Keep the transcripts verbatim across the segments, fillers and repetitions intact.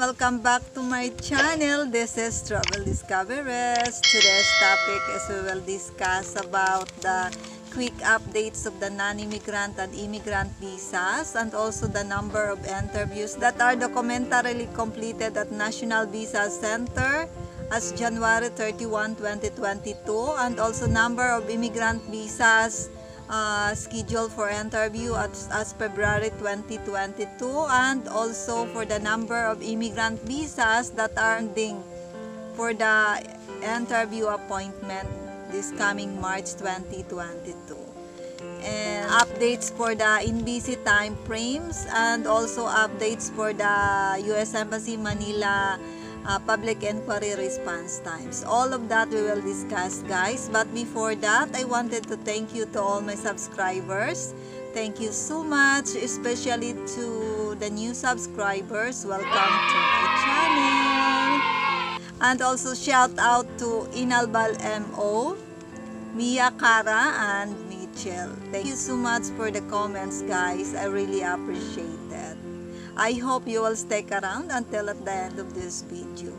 Welcome back to my channel. This is Travel Discoveries. Today's topic is we will discuss about the quick updates of the non-immigrant and immigrant visas, and also the number of interviews that are documentarily completed at National Visa Center as January thirty-first, twenty twenty-two, and also number of immigrant visas Uh, scheduled for interview as, as February twenty twenty-two, and also for the number of immigrant visas that are ending for the interview appointment this coming March twenty twenty-two, and updates for the in-busy time frames, and also updates for the U S Embassy Manila Uh, public inquiry response times. All of that we will discuss, guys. But before that, I wanted to thank you to all my subscribers. Thank you so much, especially to the new subscribers. Welcome to my channel. And also shout out to Inalbal M O, Mia Cara, and Mitchell. Thank you so much for the comments, guys. I really appreciate it. I hope you will stick around until at the end of this video.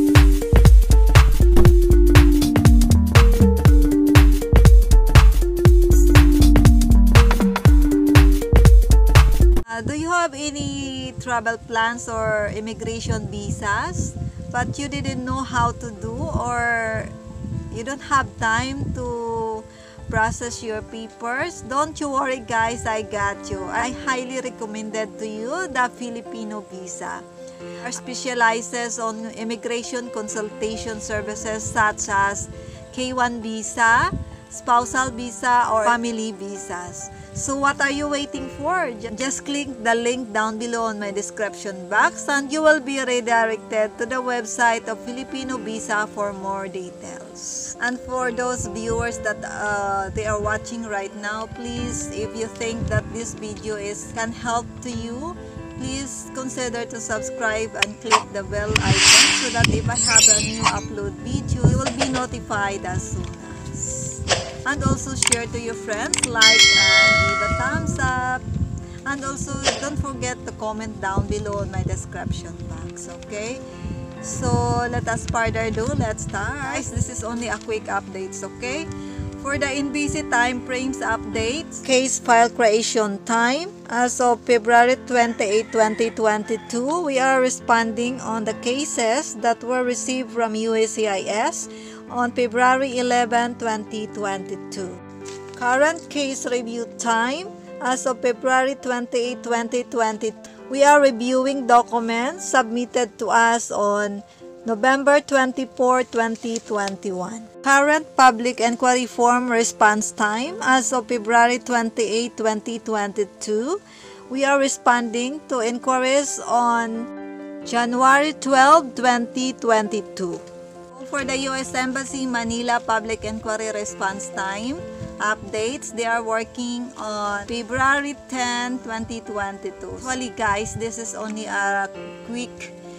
Uh, do you have any travel plans or immigration visas, but you didn't know how to do, or you don't have time to process your papers? Don't you worry, guys, I got you. I highly recommended to you the Filipino Visa. It specializes on immigration consultation services such as K one visa, spousal visa, or family visas. So what are you waiting for? Just click the link down below in my description box and you will be redirected to the website of Filipino Visa for more details. And for those viewers that uh, they are watching right now, please, if you think that this video is can help to you, please consider to subscribe and click the bell icon so that if I have a new upload video, you will be notified as soon as. And also share to your friends, like and give a thumbs up. And also don't forget to comment down below in my description box, okay? So let us further ado, let's start. Guys, this is only a quick updates, okay? For the in-busy time frames updates, case file creation time, as of February twenty-eighth, twenty twenty-two, we are responding on the cases that were received from U S C I S on February eleventh, twenty twenty-two. Current case review time, as of February twenty-eighth, twenty twenty-two, we are reviewing documents submitted to us on November twenty-fourth, twenty twenty-one. Current public inquiry form response time, as of February twenty-eighth, twenty twenty-two, we are responding to inquiries on January twelfth, twenty twenty-two. For the U S Embassy Manila public inquiry response time updates, they are working on February tenth, twenty twenty-two. Actually, guys, this is only a quick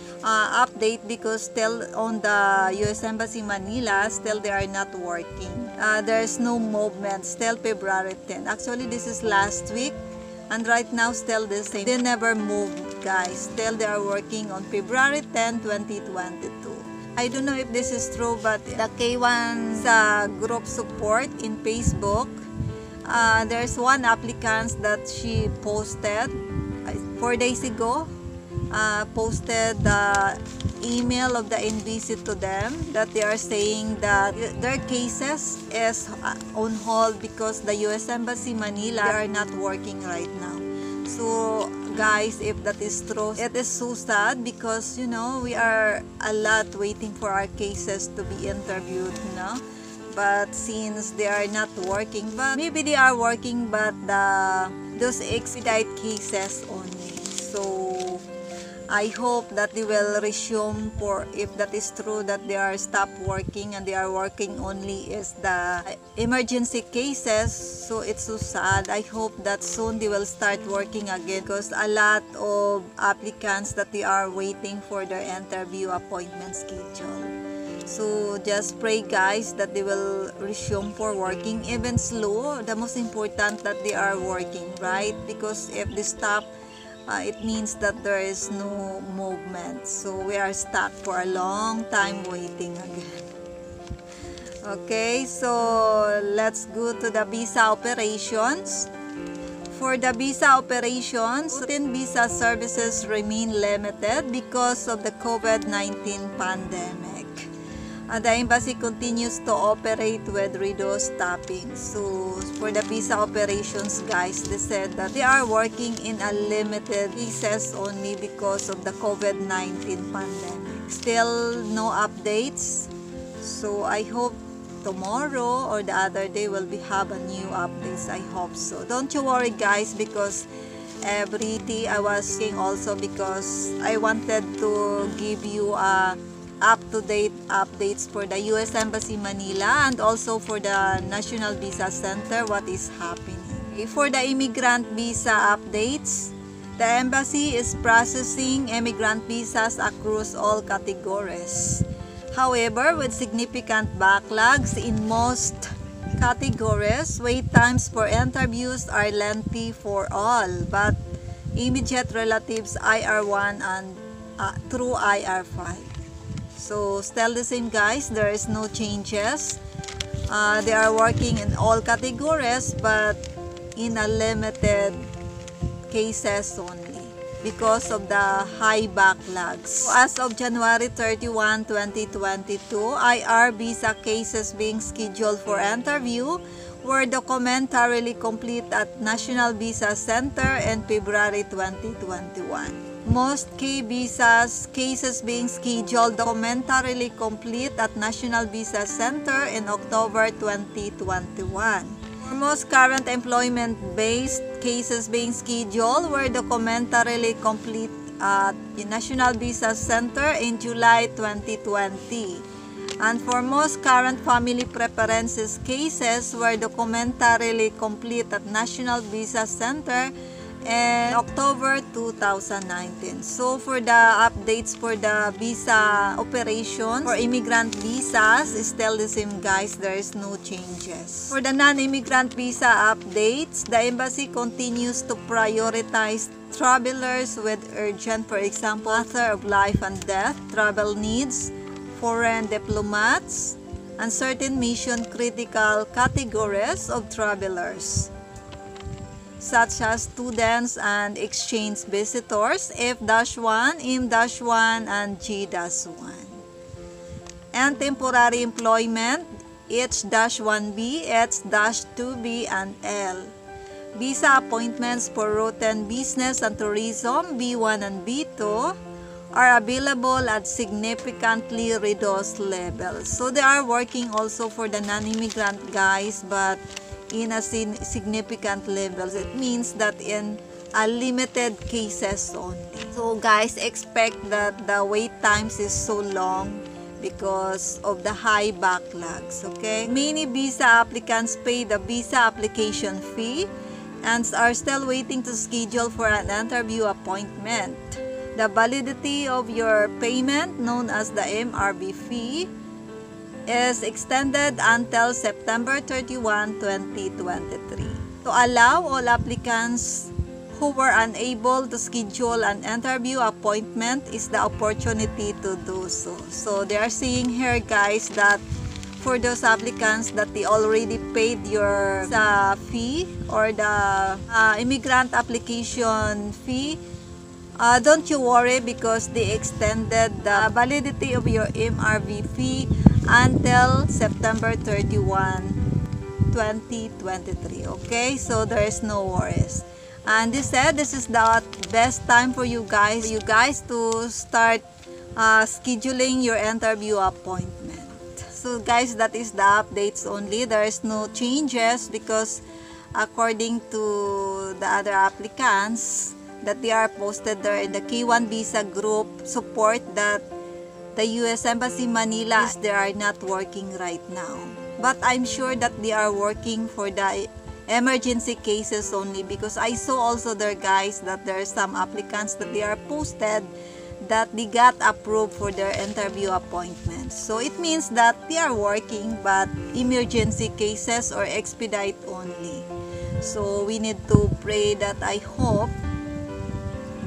uh, update because still on the U S Embassy Manila, still they are not working. Uh, there's no movement, still February tenth. Actually, this is last week, and right now still the same. They never moved, guys. Still they are working on February tenth, twenty twenty-two. I don't know if this is true, but the K one uh, group support in Facebook, uh, there's one applicant that she posted uh, four days ago, uh, posted the email of the N V C to them that they are saying that their cases is on hold because the U S Embassy Manila are not working right now. So guys, if that is true, it is so sad because, you know, we are a lot waiting for our cases to be interviewed, you know. But since they are not working, but maybe they are working, but the those expedite cases only. So I hope that they will resume, for if that is true that they are stopped working and they are working only is the emergency cases. So it's so sad. I hope that soon they will start working again because a lot of applicants that they are waiting for their interview appointment schedule. So just pray, guys, that they will resume for working, even slow. The most important that they are working, right? Because if they stop uh, it means that there is no movement. So we are stuck for a long time waiting again. Okay, so let's go to the visa operations. For the visa operations, certain visa services remain limited because of the COVID nineteen pandemic. Uh, the embassy continues to operate with reduced staffing. So for the visa operations, guys, they said that they are working in a limited cases only because of the COVID nineteen pandemic. Still no updates. So I hope tomorrow or the other day will be have a new updates. I hope so. Don't you worry, guys, because every day I was saying also because I wanted to give you a up-to-date updates for the U S Embassy Manila and also for the National Visa Center what is happening. For the immigrant visa updates, the embassy is processing immigrant visas across all categories. However, with significant backlogs in most categories, wait times for interviews are lengthy for all, but immediate relatives I R one and uh, through I R five. So still the same, guys, there is no changes. Uh, they are working in all categories but in a limited cases only because of the high backlogs. As of January thirty-first, twenty twenty-two, I R visa cases being scheduled for interview were documentarily complete at National Visa Center in February twenty twenty-one. Most K visas cases being scheduled documentarily complete at National Visa Center in October twenty twenty-one. Most current employment-based cases being scheduled were documentarily complete at the National Visa Center in July twenty twenty. And for most current family preferences cases were documentarily complete at National Visa Center in October two thousand nineteen. So for the updates for the visa operation for immigrant visas is still the same, guys. There is no changes. For the non-immigrant visa updates, the embassy continues to prioritize travelers with urgent, for example, matter of life and death, travel needs, foreign diplomats, and certain mission critical categories of travelers, such as students and exchange visitors, F one, M one, and G one. And temporary employment, H one B, H two B, and L. Visa appointments for routine business and tourism, B one and B two, are available at significantly reduced levels. So they are working also for the non-immigrant guys, but in a significant levels. It means that in a limited cases only. So guys, expect that the wait times is so long because of the high backlogs. Okay, many visa applicants pay the visa application fee and are still waiting to schedule for an interview appointment. The validity of your payment, known as the M R V fee, is extended until September thirty-first, twenty twenty-three. To allow all applicants who were unable to schedule an interview appointment is the opportunity to do so. So they are saying here, guys, that for those applicants that they already paid your uh, fee or the uh, immigrant application fee, uh, don't you worry because they extended the validity of your M R V fee until September thirty-first, twenty twenty-three. Okay, so there is no worries. And they said this is the best time for you guys, you guys to start uh, scheduling your interview appointment. So guys, that is the updates only. There is no changes because according to the other applicants that they are posted there in the K one Visa group support, that the U S Embassy Manila is they are not working right now. But I'm sure that they are working for the emergency cases only, because I saw also there, guys, that there are some applicants that they are posted that they got approved for their interview appointments. So it means that they are working but emergency cases or expedite only. So we need to pray that I hope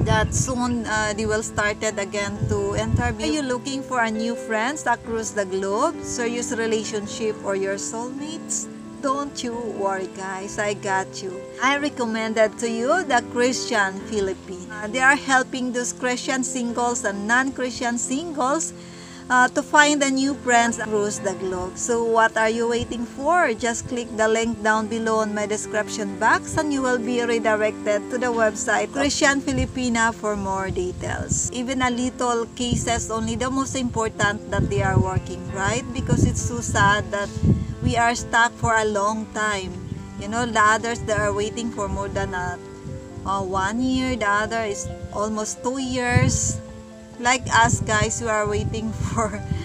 that soon uh, they will started again to interview. Are you looking for a new friends across the globe, serious relationship, or your soulmates? Don't you worry, guys, I got you. I recommended to you the Christian Filipina. Uh, they are helping those Christian singles and non-Christian singles Uh, to find a new friends across the globe. So what are you waiting for? Just click the link down below in my description box and you will be redirected to the website Christian Filipina for more details. Even a little cases, only the most important that they are working, right? Because it's so sad that we are stuck for a long time. You know, the others that are waiting for more than a, uh, one year, the other is almost two years. Like us, guys, we are waiting for,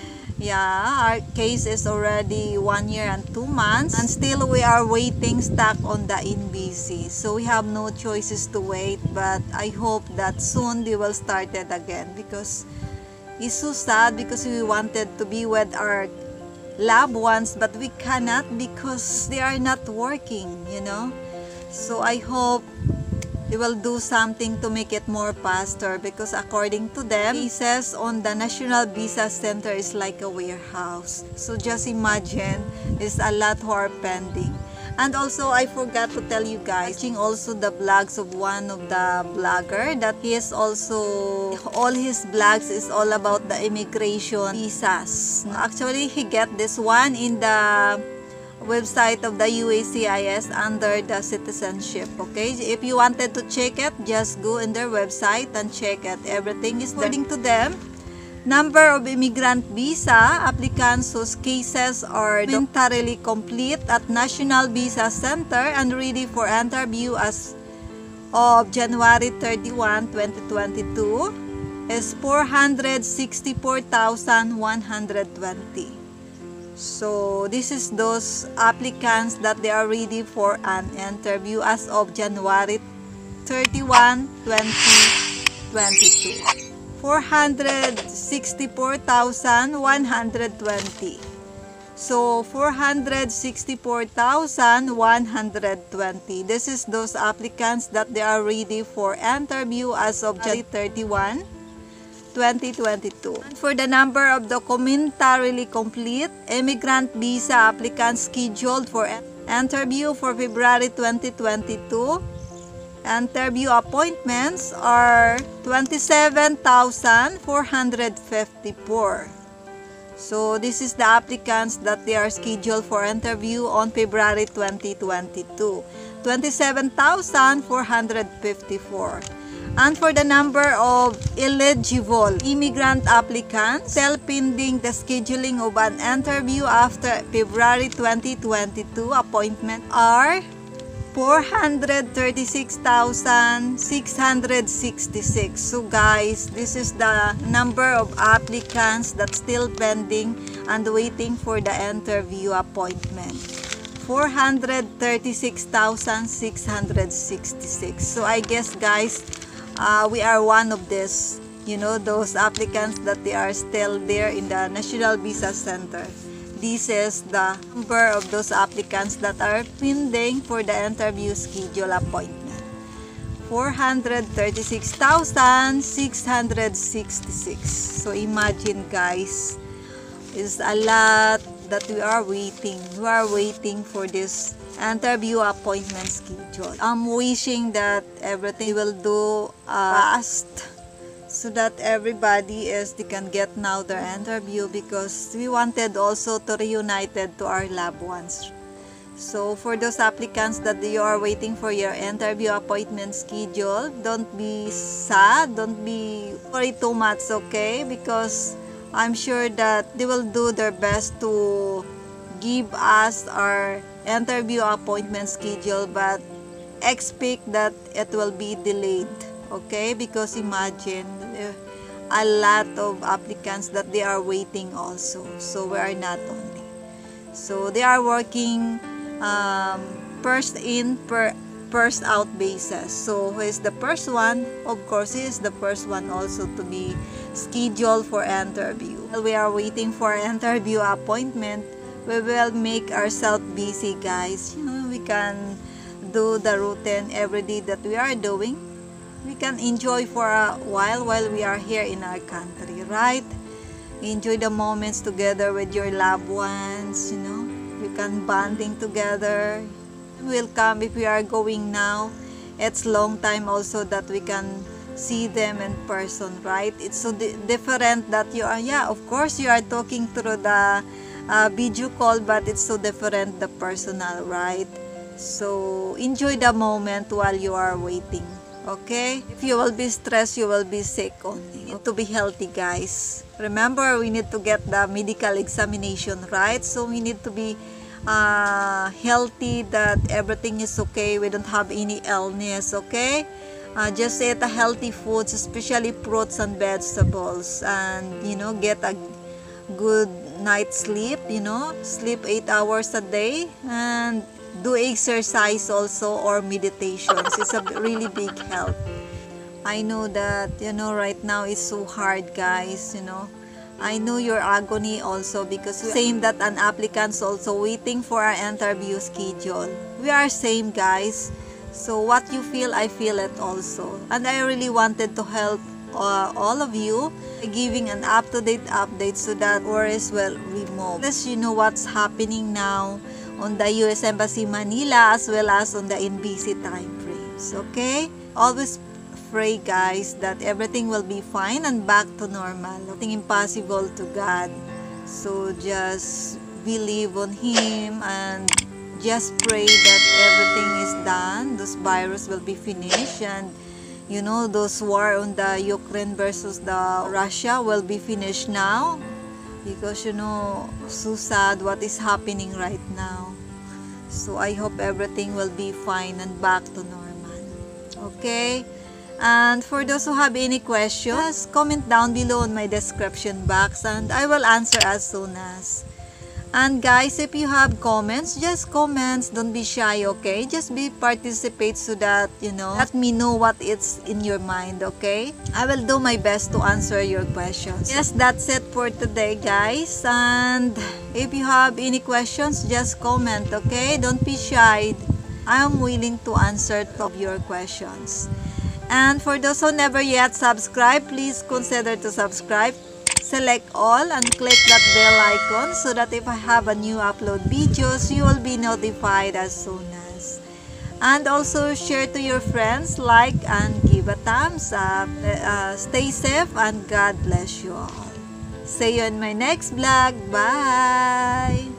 yeah, our case is already one year and two months, and still we are waiting, stuck on the N B C. So we have no choices to wait, but I hope that soon they will start it again, because it's so sad, because we wanted to be with our loved ones, but we cannot because they are not working, you know. So I hope they will do something to make it more faster, because according to them, cases on the National Visa Center is like a warehouse. So just imagine, there's a lot who are pending. And also, I forgot to tell you guys, watching also the vlogs of one of the blogger, that he is also, all his vlogs is all about the immigration visas. Actually, he get this one in the website of the U S C I S under the citizenship. Okay, if you wanted to check it, just go in their website and check it. Everything is there. According to them, number of immigrant visa applicants whose cases are documentarily complete at National Visa Center and ready for interview as of January thirty-first, twenty twenty-two is four hundred sixty-four thousand one hundred twenty. So this is those applicants that they are ready for an interview as of January thirty-first, twenty twenty-two. four hundred sixty-four thousand one hundred twenty. So four hundred sixty-four thousand one hundred twenty. This is those applicants that they are ready for interview as of January thirty-first, twenty twenty-two. For the number of documentarily complete immigrant visa applicants scheduled for interview for February twenty twenty-two, interview appointments are twenty-seven thousand four hundred fifty-four. So this is the applicants that they are scheduled for interview on February twenty twenty-two. twenty-seven thousand four hundred fifty-four. And for the number of eligible immigrant applicants still pending the scheduling of an interview after February twenty twenty-two appointment are four hundred thirty-six thousand six hundred sixty-six. So guys, this is the number of applicants that's still pending and waiting for the interview appointment. four hundred thirty-six thousand six hundred sixty-six. So I guess, guys, Uh, we are one of this, you know, those applicants that they are still there in the National Visa Center. This is the number of those applicants that are pending for the interview schedule appointment. four hundred thirty-six thousand six hundred sixty-six. So imagine, guys, it's a lot that we are waiting. We are waiting for this interview appointment schedule. I'm wishing that everything will do uh, fast, so that everybody is they can get now their interview, because we wanted also to reunited to our loved ones. So for those applicants that you are waiting for your interview appointment schedule, don't be sad, don't be worry too much, okay? Because I'm sure that they will do their best to give us our interview appointment schedule, but expect that it will be delayed, okay? Because imagine a lot of applicants that they are waiting also, so we are not only. So they are working um, first in per first out basis. So who is the first one? Of course, he is the first one also to be scheduled for interview. While we are waiting for interview appointment, we will make ourselves busy, guys. You know, we can do the routine every day that we are doing. we can enjoy for a while while we are here in our country, right? Enjoy the moments together with your loved ones, you know. You can bonding together. Will come if we are going now. It's long time also that we can see them in person, right? It's so di different that you are, yeah, of course you are talking through the uh, video call, but it's so different the personal, right? So enjoy the moment while you are waiting, okay? If you will be stressed, you will be sick only. You need to be healthy, guys. Remember, we need to get the medical examination, right? So we need to be uh, healthy, that everything is okay, we don't have any illness, okay? Uh, just eat a healthy foods, especially fruits and vegetables, and you know, get a good night's sleep, you know, sleep eight hours a day, and do exercise also, or meditations. It's a really big help. I know that, you know, right now it's so hard, guys, you know. I know your agony also, because same that an applicant's also waiting for our interview schedule. We are same, guys. So what you feel, I feel it also. And I really wanted to help uh, all of you, giving an up-to-date update so that worries will remove. Let you know what's happening now on the U S Embassy Manila, as well as on the N B C time frames, okay? Always pray, guys, that everything will be fine and back to normal. Nothing impossible to God. So just believe on Him and just pray that everything is done. This virus will be finished, and you know, those war on the Ukraine versus the Russia will be finished now, because you know, so sad what is happening right now. So I hope everything will be fine and back to normal, okay? And for those who have any questions, comment down below in my description box, and I will answer as soon as. And guys, if you have comments, just comments, don't be shy, okay? Just be participate so that, you know, let me know what is in your mind, okay? I will do my best to answer your questions. Yes, that's it for today, guys. And if you have any questions, just comment, okay? Don't be shy. I am willing to answer to your questions. And for those who never yet subscribe, please consider to subscribe. Select all and click that bell icon so that if I have a new upload videos, you will be notified as soon as. And also share to your friends, like and give a thumbs up. Uh, stay safe and God bless you all. See you in my next vlog. Bye!